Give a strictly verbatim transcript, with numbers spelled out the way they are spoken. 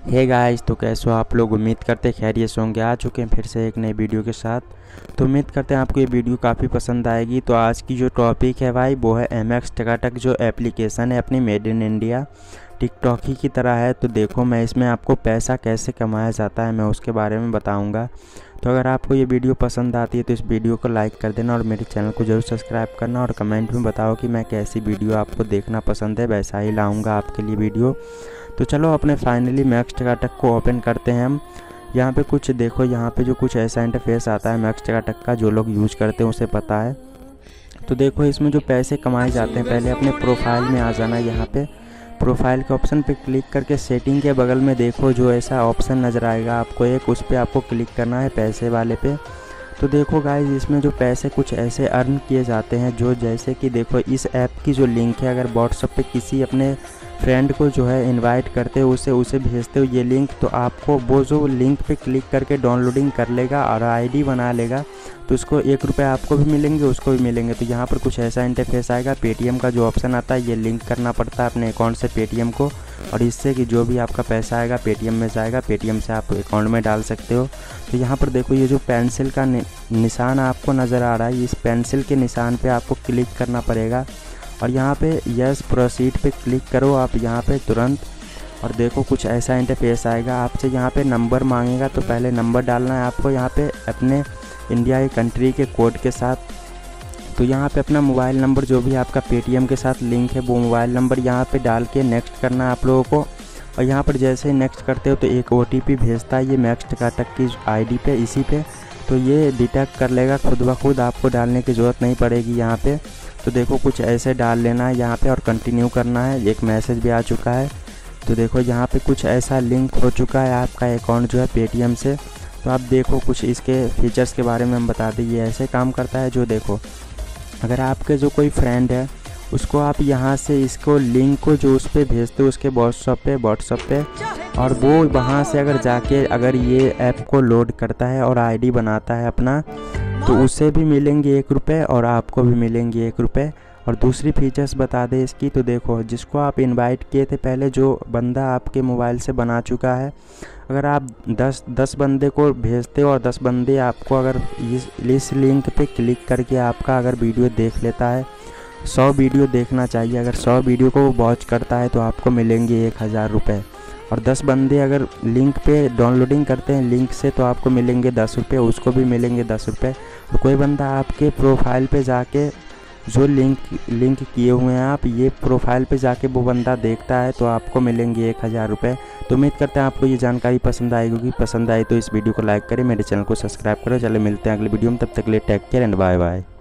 Hey guys, तो कैसे हो आप लोग। उम्मीद करते खैरियत से होंगे। आ चुके हैं फिर से एक नई वीडियो के साथ। तो उम्मीद करते हैं आपको ये वीडियो काफ़ी पसंद आएगी। तो आज की जो टॉपिक है भाई वो है एम एक्स टकाटक जो एप्लीकेशन है अपनी मेड इन इंडिया, टिकटॉक ही की तरह है। तो देखो मैं इसमें आपको पैसा कैसे कमाया जाता है मैं उसके बारे में बताऊँगा। तो अगर आपको ये वीडियो पसंद आती है तो इस वीडियो को लाइक कर देना और मेरे चैनल को ज़रूर सब्सक्राइब करना और कमेंट में बताओ कि मैं कैसी वीडियो आपको देखना पसंद है, वैसा ही लाऊंगा आपके लिए वीडियो। तो चलो अपने फाइनली मैक्स टकाटक को ओपन करते हैं हम। यहाँ पे कुछ देखो, यहाँ पे जो कुछ ऐसा इंटरफेस आता है मैक्स टकाटक का, जो लोग यूज़ करते हैं उसे पता है। तो देखो इसमें जो पैसे कमाए जाते हैं, पहले अपने प्रोफाइल में आ जाना। यहाँ पे प्रोफाइल के ऑप्शन पे क्लिक करके सेटिंग के बगल में देखो जो ऐसा ऑप्शन नज़र आएगा आपको एक, उस पर आपको क्लिक करना है पैसे वाले पे। तो देखो गाइस इसमें जो पैसे कुछ ऐसे अर्न किए जाते हैं, जो जैसे कि देखो इस ऐप की जो लिंक है, अगर व्हाट्सएप पे किसी अपने फ्रेंड को जो है इनवाइट करते हो उसे उसे भेजते हो ये लिंक, तो आपको वो जो लिंक पे क्लिक करके डाउनलोडिंग कर लेगा और आईडी बना लेगा, तो उसको एक रुपये आपको भी मिलेंगे उसको भी मिलेंगे। तो यहाँ पर कुछ ऐसा इंटरफेस आएगा। पेटीएम का जो ऑप्शन आता है ये लिंक करना पड़ता है अपने अकाउंट से पेटीएम को, और इससे कि जो भी आपका पैसा आएगा पेटीएम में जाएगा, पेटीएम से आप अकाउंट में डाल सकते हो। तो यहाँ पर देखो ये जो पेंसिल का नि, निशान आपको नज़र आ रहा है, इस पेंसिल के निशान पे आपको क्लिक करना पड़ेगा और यहाँ पे यस प्रोसीड पे क्लिक करो आप यहाँ पे तुरंत। और देखो कुछ ऐसा इंटरफेस आएगा, आपसे यहाँ पे नंबर मांगेगा, तो पहले नंबर डालना है आपको यहाँ पे अपने इंडिया के कंट्री के कोड के साथ। तो यहाँ पे अपना मोबाइल नंबर जो भी आपका पेटीएम के साथ लिंक है वो मोबाइल नंबर यहाँ पे डाल के नेक्स्ट करना है आप लोगों को। और यहाँ पर जैसे ही नेक्स्ट करते हो तो एक ओटीपी भेजता है ये मैक्स टकाटक की आईडी पे, इसी पे। तो ये डिटेक्ट कर लेगा खुद ब खुद, आपको डालने की ज़रूरत नहीं पड़ेगी यहाँ पे। तो देखो कुछ ऐसे डाल लेना है यहाँ पे और कंटिन्यू करना है। एक मैसेज भी आ चुका है। तो देखो यहाँ पे कुछ ऐसा लिंक हो चुका है आपका अकाउंट जो है पेटीएम से। तो आप देखो कुछ इसके फीचर्स के बारे में हम बता दें। ये ऐसे काम करता है, जो देखो अगर आपके जो कोई फ्रेंड है उसको आप यहाँ से इसको लिंक को जो उस पर भेजते हो उसके व्हाट्सएप पे व्हाट्सएप पे और वो वहाँ से अगर जाके अगर ये ऐप को लोड करता है और आईडी बनाता है अपना, तो उसे भी मिलेंगे एक रुपये और आपको भी मिलेंगे एक रुपये। और दूसरी फीचर्स बता दें इसकी, तो देखो जिसको आप इनवाइट किए थे पहले, जो बंदा आपके मोबाइल से बना चुका है, अगर आप दस दस बंदे को भेजते हो और दस बंदे आपको अगर इस इस लिंक पे क्लिक करके आपका अगर वीडियो देख लेता है, सौ वीडियो देखना चाहिए, अगर सौ वीडियो को वो वॉच करता है तो आपको मिलेंगे एक हज़ार रुपये। और दस बंदे अगर लिंक पे डाउनलोडिंग करते हैं लिंक से तो आपको मिलेंगे दस रुपये, उसको भी मिलेंगे दस रुपये। तो कोई बंदा आपके प्रोफाइल पे जाके जो लिंक लिंक किए हुए हैं आप, ये प्रोफाइल पे जाके वो बंदा देखता है तो आपको मिलेंगे एक हज़ार रुपये। तो उम्मीद करते हैं आपको ये जानकारी पसंद आएगी। पसंद आई तो इस वीडियो को लाइक करें, मेरे चैनल को सब्सक्राइब करें। चलो मिलते हैं अगले वीडियो में, तब तक के लिए take care and bye bye.